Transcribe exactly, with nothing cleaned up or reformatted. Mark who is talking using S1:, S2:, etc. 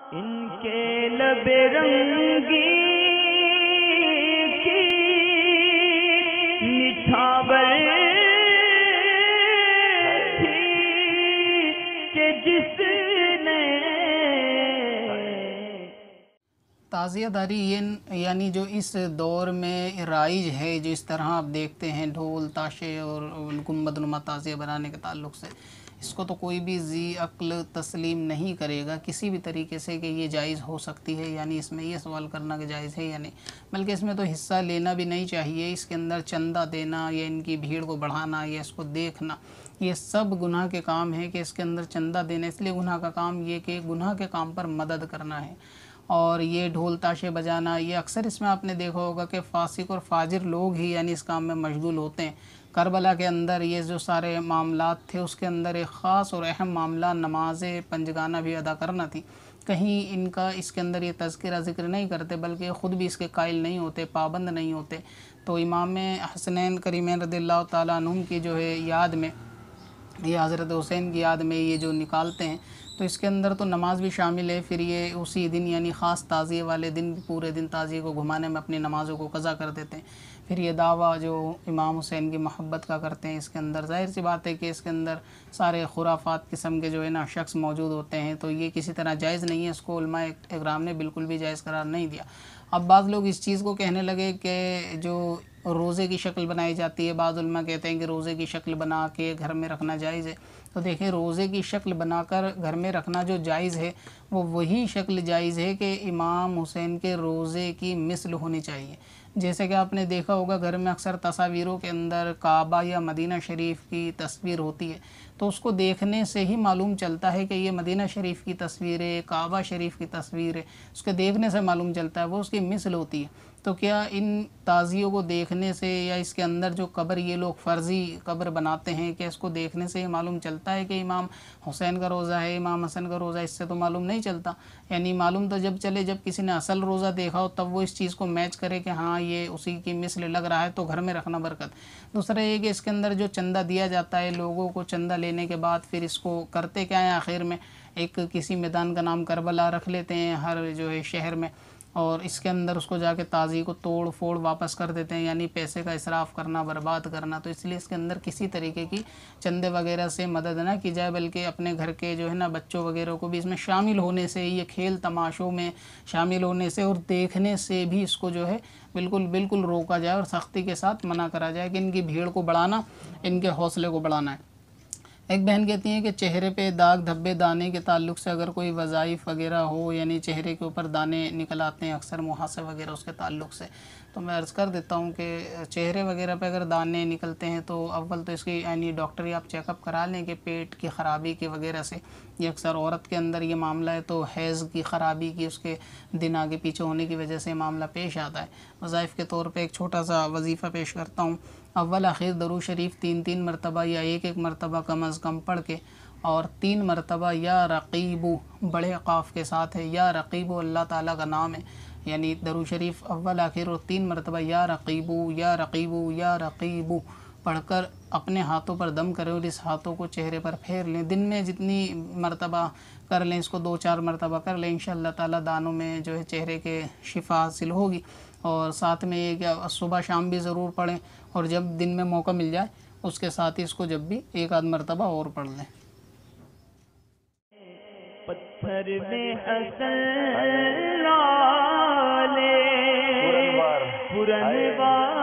S1: ان کے لب رنگی کی نچھاور تھی کہ جس نے
S2: تعزیہ داری یعنی جو اس دور میں رائج ہے، جو اس طرح آپ دیکھتے ہیں ڈھول تاشے اور گنبد نما تعزیہ بنانے کے تعلق سے، اس کو تو کوئی بھی ذی عقل تسلیم نہیں کرے گا کسی بھی طریقے سے کہ یہ جائز ہو سکتی ہے، یعنی اس میں یہ سوال کرنا کہ جائز ہے یا نہیں، بلکہ اس میں تو حصہ لینا بھی نہیں چاہیے۔ اس کے اندر چندہ دینا یا ان کی بھیڑ کو بڑھانا یا اس کو دیکھنا، یہ سب گناہ کے کام ہے کہ اس کے اندر چندہ دینا، اس لیے گناہ کا کام یہ کہ گناہ کے کام پر مدد کرنا ہے۔ اور یہ ڈھول تاشے بجانا، یہ اکثر اس میں آپ نے دیکھا ہوگا کہ فاسق اور فاجر لوگ ہی یعنی اس کام میں مشغول ہوتے ہیں۔ کربلا کے اندر یہ جو سارے معاملات تھے، اس کے اندر ایک خاص اور اہم معاملہ نماز پنجگانہ بھی ادا کرنا تھی۔ کہیں ان کا اس کے اندر یہ تذکرہ ذکر نہیں کرتے، بلکہ خود بھی اس کے قائل نہیں ہوتے، پابند نہیں ہوتے۔ تو امام حسنین کریمین رضی اللہ تعالیٰ عنہم کی جو ہے یاد میں، یہ حضرت حسین کی یاد میں یہ جو نکالتے ہیں، تو اس کے اندر تو نماز بھی شامل ہے۔ پھر یہ اسی دن یعنی خاص تعزیے والے دن پورے دن تعزیے کو گھمانے میں اپنی نمازوں کو قضا کر دیتے ہیں۔ پھر یہ دعویٰ جو امام حسین کی محبت کا کرتے ہیں، اس کے اندر ظاہر سی بات ہے کہ اس کے اندر سارے خرافات قسم کے جو ہے نا شخص موجود ہوتے ہیں، تو یہ کسی طرح جائز نہیں ہے، اس کو علماء اکرام نے بالکل بھی جائز قرار نہیں دیا۔ اب بعض لوگ اس چیز کو کہنے لگے کہ جو روزے کی شکل بنائی جاتی ہے، بعض علماء کہتے ہیں کہ روزے کی شکل بنا کے گھر میں رکھنا جائز ہے۔ تو دیکھیں، روزے کی شکل بنا کر گھر میں رکھنا جو جائز ہے، وہ وہی شکل جائز ہے کہ امام حسین کے روزے کی مثل ہونی چاہیے۔ جیسے کہ آپ نے دیکھا ہوگا گھر میں اکثر تصاویروں کے اندر کعبہ یا مدینہ شریف کی تصویر ہوتی ہے، تو اس کو دیکھنے سے ہی معلوم چلتا ہے کہ یہ مدینہ شریف کی تصویر ہے، کعبہ شریف کی تصویر ہے، اس کے دیکھنے سے معلوم چلتا ہے، وہ اس کی مثل ہوتی ہے۔ تو کیا ان تعزیوں کو دیکھنے سے یا اس کے اندر جو قبر یہ لوگ فرضی قبر بناتے ہیں، کہ اس کو دیکھنے سے یہ معلوم چلتا ہے کہ امام حسین کا روزہ ہے، امام حسن کا روزہ ہے؟ اس سے تو معلوم نہیں چلتا۔ یعنی معلوم تو جب چلے جب کسی نے اصل روزہ دیکھا ہو، تب وہ اس چیز کو میچ کرے کہ ہاں یہ اسی کی مثل لگ رہا ہے، تو گھر میں رکھنا برکت۔ دوسرا یہ کہ اس کے اندر جو چندہ دیا جاتا ہے لوگوں کو، چندہ لینے کے بعد پھر اس کو کرتے کیا ہیں، آخر میں ایک کسی میدان کا نام کربلا رکھ لیتے ہیں ہر جو ہے شہر میں، اور اس کے اندر اس کو جا کے تازی کو توڑ پھوڑ واپس کر دیتے ہیں، یعنی پیسے کا اسراف کرنا، برباد کرنا۔ تو اس لیے اس کے اندر کسی طریقے کی چندے وغیرہ سے مدد نہ کی جائے، بلکہ اپنے گھر کے جو ہے نا بچوں وغیرہ کو بھی اس میں شامل ہونے سے، یہ کھیل تماشوں میں شامل ہونے سے اور دیکھنے سے بھی اس کو جو ہے بالکل بالکل روکا جائے اور سختی کے ساتھ منع کرا جائے کہ ان کی بھیڑ کو بڑھانا، ان کے حوصلے کو بڑھانا ہے۔ ایک بہن کہتی ہیں کہ چہرے پہ داغ دھبے دانے کے تعلق سے اگر کوئی وظائف وغیرہ ہو، یعنی چہرے کے اوپر دانے نکل آتے ہیں اکثر محاسب وغیرہ اس کے تعلق سے، تو میں عرض کر دیتا ہوں کہ چہرے وغیرہ پہ اگر دانے نکلتے ہیں تو اول تو اس کی یعنی ڈاکٹری آپ چیک اپ کرا لیں کہ پیٹ کی خرابی کی وغیرہ سے، یہ اکثر عورت کے اندر یہ معاملہ ہے تو حیض کی خرابی کی، اس کے دن آگے پیچھے ہونے کی وجہ سے معاملہ پیش آتا ہے۔ وظائف کے طور پہ ایک چھوٹا سا وظیفہ پیش کرتا ہوں۔ اول آخر درود شریف تین تین مرتبہ یا ایک ایک مرتبہ کم از کم پڑھ کے، اور تین مرتبہ یا رقیبو بڑے قاف کے ساتھ ہے، یا رقیبو اللہ تعالیٰ کا نام ہے، یعنی درود شریف اول آخر اور تین مرتبہ یا رقیبو یا رقیبو یا رقیبو پڑھ کر اپنے ہاتھوں پر دم کریں اور اس ہاتھوں کو چہرے پر پھیر لیں۔ دن میں جتنی مرتبہ کر لیں، اس کو دو چار مرتبہ کر لیں، انشاءاللہ تعالیٰ دانوں میں جو ہے چہرے کے شفا حاصل ہوگی۔ اور ساتھ میں یہ کہ صبح شام بھی ضرور پڑھیں، اور جب دن میں موقع مل جائے اس کے ساتھ ہی اس کو جب بھی ایک آدھ مرتبہ اور پڑھ لیں۔
S1: پتھر میں حسن لالے پرن بار